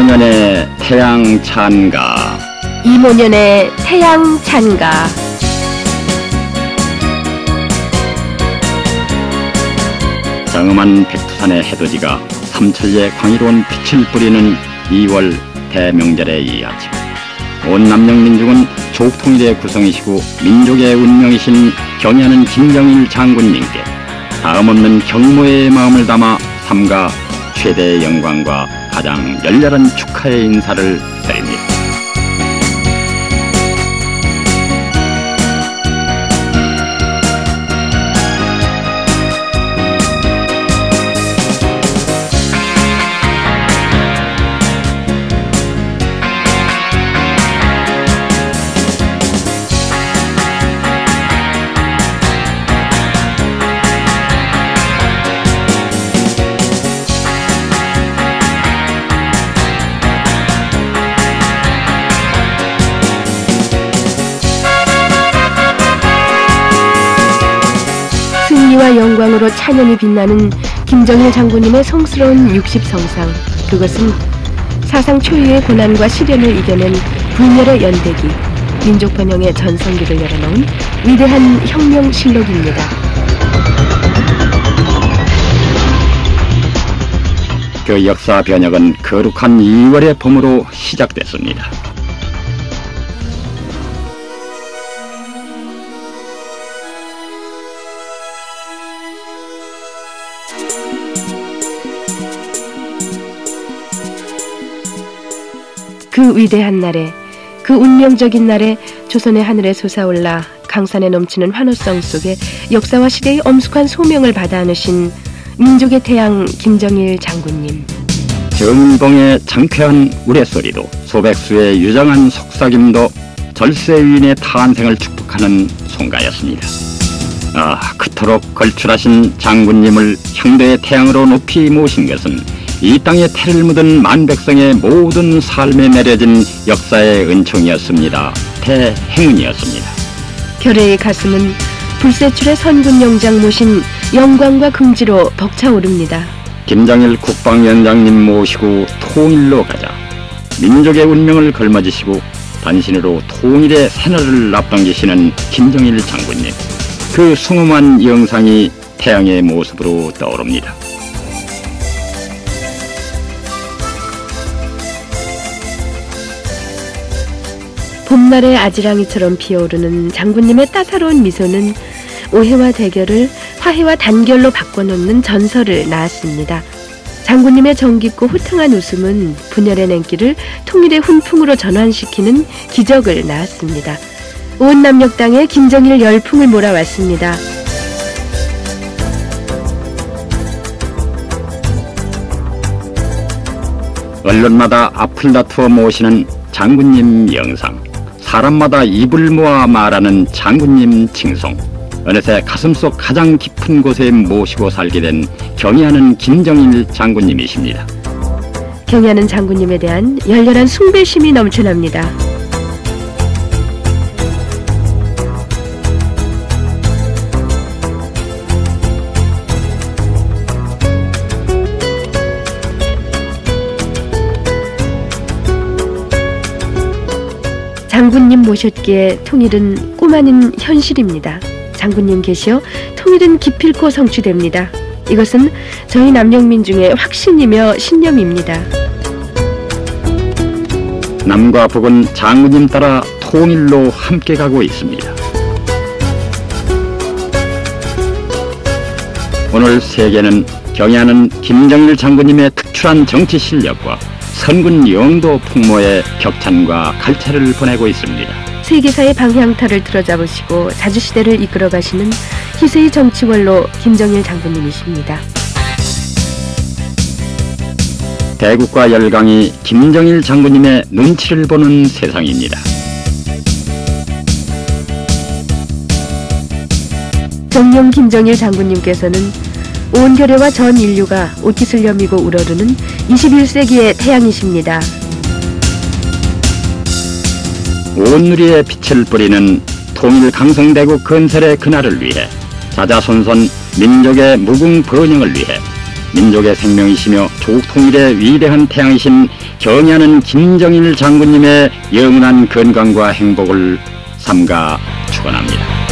이모년의 태양 찬가. 이모년의 태양 찬가. 장엄한 백두산의 해돋이가 삼천리에 광희로운 빛을 뿌리는 2월 대명절의 이 아침, 온 남영민족은 조국통일의 구성이시고 민족의 운명이신 경애하는 김정일 장군님께 다음없는 경모의 마음을 담아 삼가 최대의 영광과 가장 열렬한 축하의 인사를 드립니다. 승리와 영광으로 찬연히 빛나는 김정일 장군님의 성스러운 60성상. 그것은 사상 초유의 고난과 시련을 이겨낸 불멸의 연대기, 민족 번영의 전성기를 열어놓은 위대한 혁명실록입니다. 그 역사 변혁은 거룩한 2월의 봄으로 시작됐습니다. 그 위대한 날에, 그 운명적인 날에 조선의 하늘에 솟아올라 강산에 넘치는 환호성 속에 역사와 시대의 엄숙한 소명을 받아 안으신 민족의 태양 김정일 장군님. 정일봉의 장쾌한 우레소리도 소백수의 유정한 속삭임도 절세위인의 탄생을 축복하는 송가였습니다. 그토록 걸출하신 장군님을 향도의 태양으로 높이 모신 것은 이 땅에 태를 묻은 만백성의 모든 삶에 내려진 역사의 은총이었습니다. 대행운이었습니다. 결의의 가슴은 불세출의 선군 영장 모신 영광과 긍지로 벅차오릅니다. 김정일 국방위원장님 모시고 통일로 가자. 민족의 운명을 걸머지시고 단신으로 통일의 새날을 앞당기시는 김정일 장군님. 그 숭엄한 영상이 태양의 모습으로 떠오릅니다. 봄날의 아지랑이처럼 피어오르는 장군님의 따사로운 미소는 오해와 대결을 화해와 단결로 바꿔놓는 전설을 낳았습니다. 장군님의 정깊고 호탕한 웃음은 분열의 냉기를 통일의 훈풍으로 전환시키는 기적을 낳았습니다. 온 남녘 땅에 김정일 열풍을 몰아왔습니다. 언론마다 앞을 다투어 모시는 장군님 영상, 사람마다 입을 모아 말하는 장군님 칭송, 어느새 가슴속 가장 깊은 곳에 모시고 살게 된 경애하는 김정일 장군님이십니다. 경애하는 장군님에 대한 열렬한 숭배심이 넘쳐납니다. 장군님 모셨기에 통일은 꿈 아닌 현실입니다. 장군님 계시어 통일은 기필코 성취됩니다. 이것은 저희 남영민중의 확신이며 신념입니다. 남과 북은 장군님 따라 통일로 함께 가고 있습니다. 오늘 세계는 경애하는 김정일 장군님의 특출한 정치 실력과 선군 영도 풍모의 격찬과 갈채를 보내고 있습니다. 세계사의 방향타를 틀어잡으시고 자주시대를 이끌어가시는 희세의 정치원로 김정일 장군님이십니다. 대국과 열강이 김정일 장군님의 눈치를 보는 세상입니다. 정령 김정일 장군님께서는 온 결의와 전 인류가 옷깃을 여미고 우러르는 21세기의 태양이십니다. 온 누리에 빛을 뿌리는 통일 강성대국 건설의 그날을 위해 자자손손 민족의 무궁 번영을 위해 민족의 생명이시며 조국 통일의 위대한 태양이신 경의하는 김정일 장군님의 영원한 건강과 행복을 삼가 축원합니다.